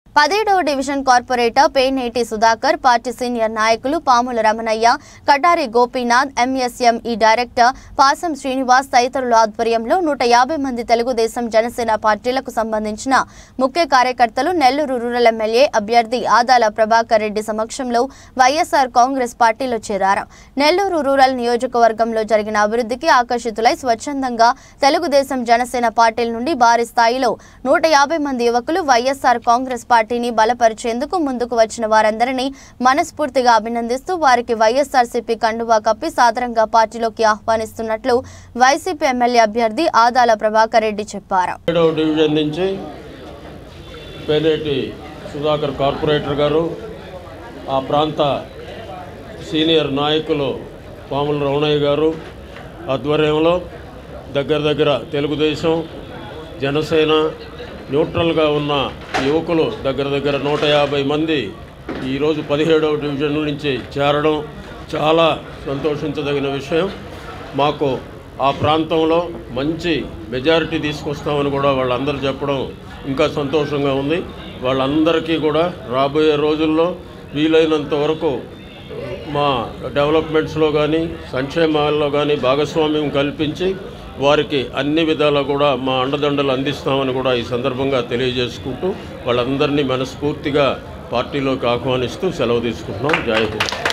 17వ division corporator Peneti Sudhakar, party senior నాయకులు Pamula Ramanaiah, Katari Gopinath, MSME director Pasam Srinivas తదితరుల ఆధ్వర్యంలో 150 మంది తెలుగుదేశం జనసేన పార్టీలకు సంబంధించిన ముఖ్య కార్యకర్తలు నెల్లూరు రూరల్ ఎమ్మెల్యే అభ్యర్థి ఆదాల ప్రభాకర్ రెడ్డి సమక్షంలో వైఎస్ఆర్ కాంగ్రెస్ పార్టీలో చేరారు. నెల్లూరు రూరల్ నియోజకవర్గంలో జరిగిన అభివృద్ధికి ఆకర్షితులై స్వచ్ఛందంగా తెలుగుదేశం జనసేన పార్టీల నుండి భారీ స్థాయిలో 150 మంది యువకులు వైఎస్ఆర్ కాంగ్రెస్ పార్టీని బలపరిచేందుకు ముందుకు వచ్చిన వారందరినీ మనస్ఫూర్తిగా అభినందిస్తూ వారికి వైఎస్ఆర్సీపీ కండువా కప్పి సాదరంగా పార్టీలోకి ఆహ్వానిస్తున్నట్లు వైసీపీ ఎమ్మెల్యే అభ్యర్థి ఆదాల ప్రభాకర్ రెడ్డి చెప్పారు. 7వ డివిజన్ నుంచి పేనేటి సుధాకర్ కార్పొరేటర్ గారు, ఆ ప్రాంత సీనియర్ నాయకులు పాముల రమణయ్య గారు ఆధ్వర్యంలో దగ్గర తెలుగుదేశం జనసేన న్యూట్రల్గా ఉన్న యువకులు దగ్గర 150 మంది ఈరోజు 17వ డివిజన్ నుంచి చేరడం చాలా సంతోషించదగిన విషయం. మాకు ఆ ప్రాంతంలో మంచి మెజారిటీ తీసుకొస్తామని కూడా వాళ్ళందరూ చెప్పడం ఇంకా సంతోషంగా ఉంది. వాళ్ళందరికీ కూడా రాబోయే రోజుల్లో వీలైనంత వరకు మా డెవలప్మెంట్స్లో కానీ సంక్షేమాల్లో కానీ భాగస్వామ్యం కల్పించి వారికి అన్ని విధాలా కూడా మా అండదండలు అందిస్తామని కూడా ఈ సందర్భంగా తెలియజేసుకుంటూ వాళ్ళందరినీ మనస్ఫూర్తిగా పార్టీలోకి ఆహ్వానిస్తూ సెలవు తీసుకుంటున్నాం. జై హింద్.